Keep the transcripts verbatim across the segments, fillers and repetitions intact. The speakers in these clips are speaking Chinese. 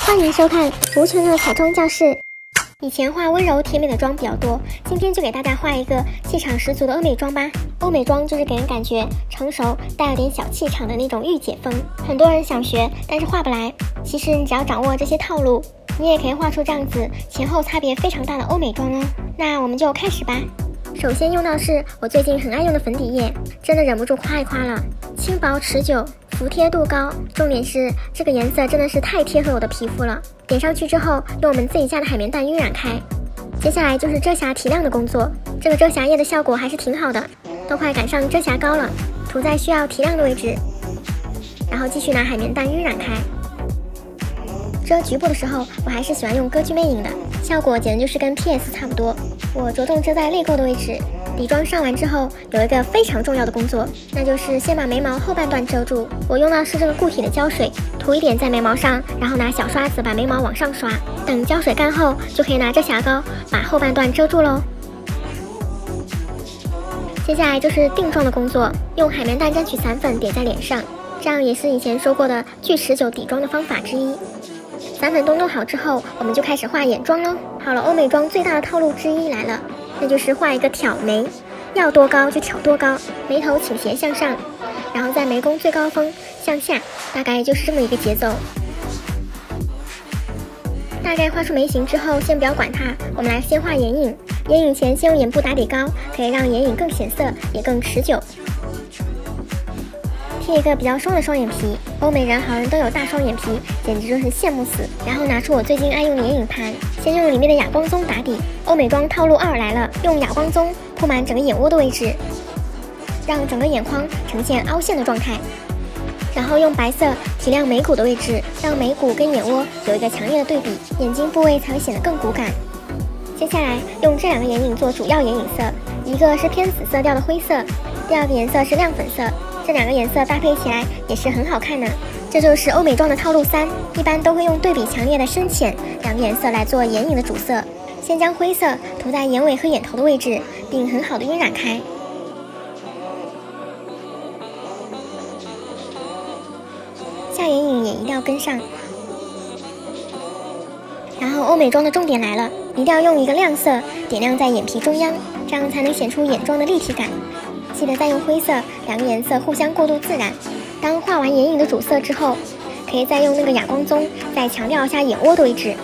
欢迎收看无穷的彩妆教室。以前画温柔甜美的妆比较多，今天就给大家画一个气场十足的欧美妆吧。欧美妆就是给人感觉成熟，带有点小气场的那种御姐风。很多人想学，但是画不来。其实你只要掌握这些套路，你也可以画出这样子前后差别非常大的欧美妆哦。那我们就开始吧。首先用到是我最近很爱用的粉底液，真的忍不住夸一夸了，轻薄持久，服帖度高，重点是这个颜色真的是太贴合我的皮肤了。点上去之后，用我们自己家的海绵蛋晕染开。接下来就是遮瑕提亮的工作，这个遮瑕液的效果还是挺好的，都快赶上遮瑕膏了，涂在需要提亮的位置，然后继续拿海绵蛋晕染开。遮局部的时候，我还是喜欢用歌剧魅影的，效果简直就是跟 P S 差不多。我着重遮在泪沟的位置。底妆上完之后，有一个非常重要的工作，那就是先把眉毛后半段遮住。我用到是这个固体的胶水，涂一点在眉毛上，然后拿小刷子把眉毛往上刷。等胶水干后，就可以拿遮瑕膏把后半段遮住喽。接下来就是定妆的工作，用海绵蛋沾取散粉点在脸上，这样也是以前说过的巨持久底妆的方法之一。散粉都弄好之后，我们就开始画眼妆喽。好了，欧美妆最大的套路之一来了，那就是画一个挑眉，要多高就挑多高，眉头倾斜向上，然后在眉弓最高峰向下，大概就是这么一个节奏。大概画出眉形之后，先不要管它，我们来先画眼影。眼影前先用眼部打底膏，可以让眼影更显色，也更持久。贴一个比较双的双眼皮，欧美人好人都有大双眼皮，简直就是羡慕死。然后拿出我最近爱用的眼影盘，先用里面的哑光棕打底。欧美妆套路二来了，用哑光棕铺满整个眼窝的位置，让整个眼眶呈现凹陷的状态。然后用白色提亮眉骨的位置，让眉骨跟眼窝有一个强烈的对比，眼睛部位才会显得更骨感。接下来用这两个眼影做主要眼影色，一个是偏紫色调的灰色，第二个颜色是亮粉色。这两个颜色搭配起来也是很好看的。这就是欧美妆的套路三，一般都会用对比强烈的深浅两个颜色来做眼影的主色。先将灰色涂在眼尾和眼头的位置，并很好的晕染开。下眼影也一定要跟上。然后欧美妆的重点来了，一定要用一个亮色点亮在眼皮中央，这样才能显出眼妆的立体感。记得再用灰色，两个颜色互相过渡自然。当画完眼影的主色之后，可以再用那个哑光棕再强调一下眼窝的位置。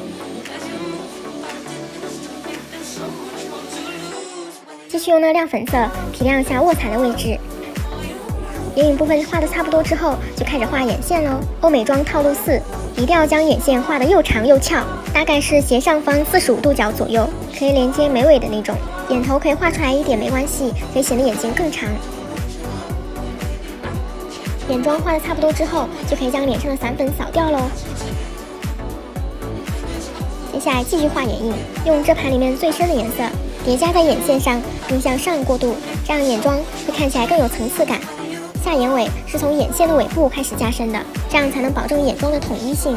继续用那个亮粉色提亮一下卧蚕的位置。眼影部分画的差不多之后，就开始画眼线喽。欧美妆套路四，一定要将眼线画得又长又翘，大概是斜上方四十五度角左右，可以连接眉尾的那种。眼头可以画出来一点没关系，可以显得眼睛更长。眼妆画的差不多之后，就可以将脸上的散粉扫掉喽。接下来继续画眼影，用这盘里面最深的颜色叠加在眼线上，并向上过渡，这样眼妆会看起来更有层次感。下眼尾是从眼线的尾部开始加深的，这样才能保证眼妆的统一性。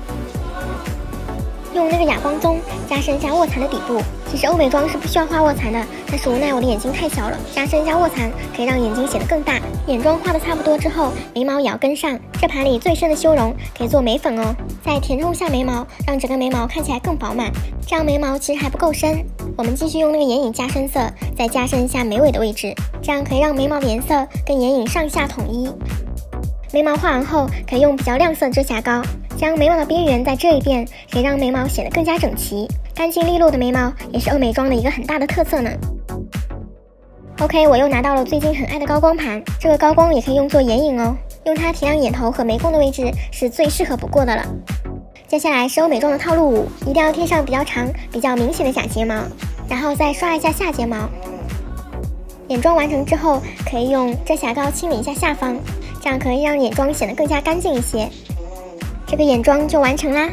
用那个哑光棕加深一下卧蚕的底部。其实欧美妆是不需要画卧蚕的，但是无奈我的眼睛太小了，加深一下卧蚕可以让眼睛显得更大。眼妆画的差不多之后，眉毛也要跟上。这盘里最深的修容可以做眉粉哦，再填充下眉毛，让整个眉毛看起来更饱满。这样眉毛其实还不够深，我们继续用那个眼影加深色，再加深一下眉尾的位置，这样可以让眉毛的颜色跟眼影上下统一。眉毛画完后，可以用比较亮色遮瑕膏将眉毛的边缘再遮一遍，可以让眉毛显得更加整齐。干净利落的眉毛也是欧美妆的一个很大的特色呢。OK， 我又拿到了最近很爱的高光盘，这个高光也可以用作眼影哦，用它提亮眼头和眉弓的位置是最适合不过的了。接下来是欧美妆的套路五，一定要贴上比较长、比较明显的假睫毛，然后再刷一下下睫毛。眼妆完成之后，可以用遮瑕膏清理一下下方，这样可以让眼妆显得更加干净一些。这个眼妆就完成啦。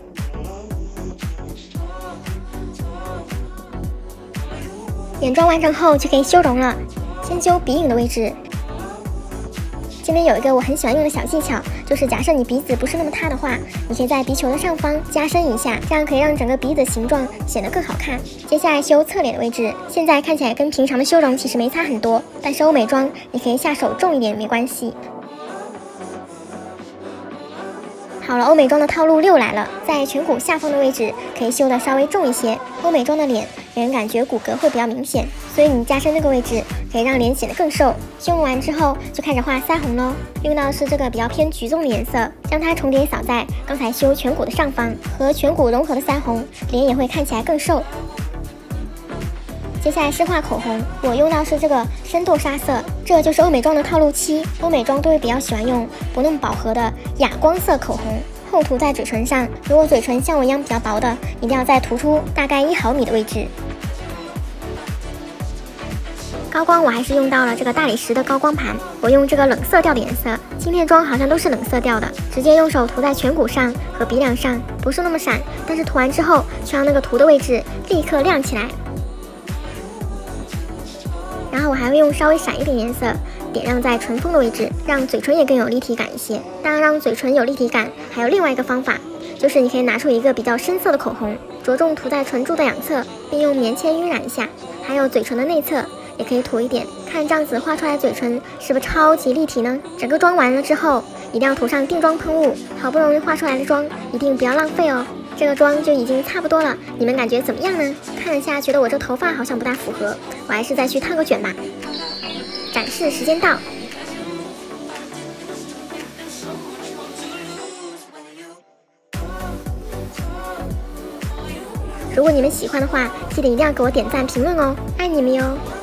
眼妆完成后就可以修容了，先修鼻影的位置。这边有一个我很喜欢用的小技巧，就是假设你鼻子不是那么塌的话，你可以在鼻球的上方加深一下，这样可以让整个鼻子形状显得更好看。接下来修侧脸的位置，现在看起来跟平常的修容其实没差很多，但是欧美妆你可以下手重一点没关系。 好了，欧美妆的套路六来了，在颧骨下方的位置可以修的稍微重一些。欧美妆的脸给人感觉骨骼会比较明显，所以你加深那个位置可以让脸显得更瘦。修完之后就开始画腮红喽，用到的是这个比较偏橘棕的颜色，将它重点扫在刚才修颧骨的上方，和颧骨融合的腮红，脸也会看起来更瘦。接下来是画口红，我用到是这个深豆沙色，这就是欧美妆的套路七。欧美妆都会比较喜欢用不那么饱和的哑光色口红，厚涂在嘴唇上。如果嘴唇像我一样比较薄的，一定要再涂出大概一毫米的位置。高光我还是用到了这个大理石的高光盘，我用这个冷色调的颜色，今天的妆好像都是冷色调的，直接用手涂在颧骨上和鼻梁上，不是那么闪，但是涂完之后却让那个涂的位置立刻亮起来。然后我还会用稍微闪一点颜色点亮在唇峰的位置，让嘴唇也更有立体感一些。当然，让嘴唇有立体感还有另外一个方法，就是你可以拿出一个比较深色的口红，着重涂在唇柱的两侧，并用棉签晕染一下，还有嘴唇的内侧也可以涂一点，看这样子画出来的嘴唇是不是超级立体呢？整个妆完了之后，一定要涂上定妆喷雾，好不容易画出来的妆一定不要浪费哦。这个妆就已经差不多了，你们感觉怎么样呢？看了下觉得我这头发好像不大符合，我还是再去烫个卷吧。展示时间到。如果你们喜欢的话，记得一定要给我点赞评论哦，爱你们哟。